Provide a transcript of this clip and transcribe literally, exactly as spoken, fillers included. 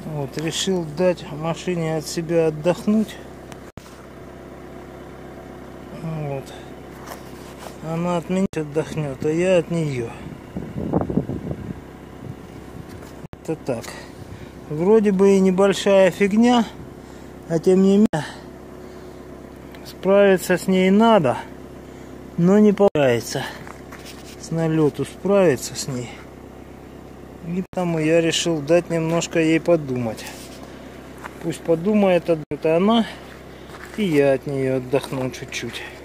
Вот, решил дать машине от себя отдохнуть. Вот. Она от меня отдохнет, а я от нее. Это так. Вроде бы и небольшая фигня, а тем не менее справиться с ней надо, но не получается с налету справиться с ней. И потому я решил дать немножко ей подумать. Пусть подумает, это она, и я от нее отдохну чуть-чуть.